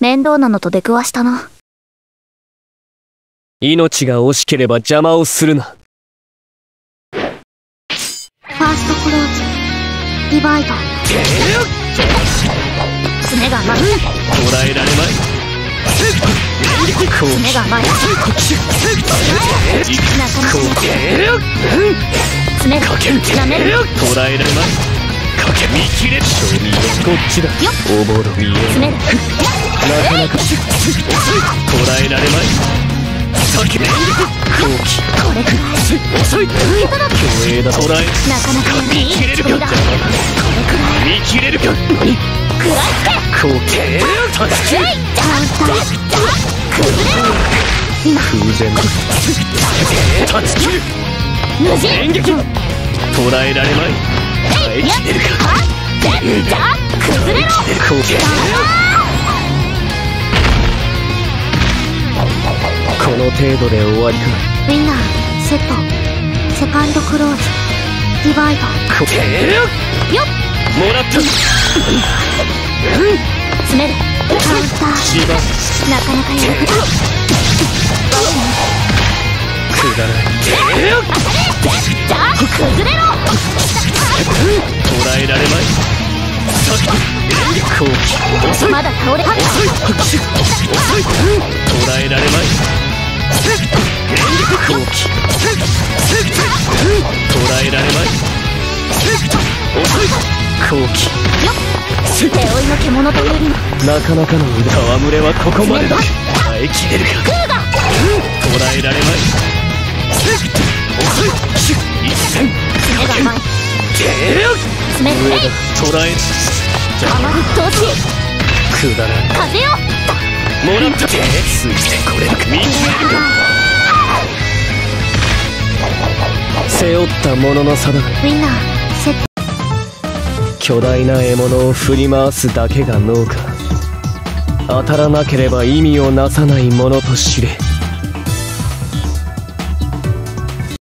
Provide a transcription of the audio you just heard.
面倒なのと出くわしたな。 命が惜しければ邪魔をするな。 ファーストクローズディバイド。爪が甘い。 捉えられまい。 爪が甘い。なかなか爪がなめる。 捉えられまい。かけ見切れ。賞味はこっちだ。おぼろ見え。 爪がなかなか捉えられまい。避けめ。後期これくらい遅い。虚栄だ。捉えなかなか見切れるか。 これくらい見切れるか。 食らいつけ。 後期立ち切る。 カウンター崩れろ。今空前だ。立ち切る。 無人演劇捉えられまい。耐えきれるか。 じゃあ崩れろ。 後期この程度で終わりか。 ウィンナーセット。セカンドクローズディバイド。 こけよっもらった。 詰める。カウンター芝なかなかやること。 くだらない。 じゃあ崩れろ。 捉えられまい。さっき後期遅い。 まだ倒れはった。 遅い。捉えられまい。後期捉えられまい。遅い。後期背負いの獣というになかなかの戯れはここまでだ。耐えきれるか。 グーが捉えられまい。遅い。一戦爪が甘い。爪上だ。捉えあまりどうしくだらない。 風よ。 もらった。ついてこれるか。見切れるか。背負ったものの差だ。 ウィンナーセット。 巨大な獲物を振り回すだけが農家。当たらなければ意味をなさないものと知れ。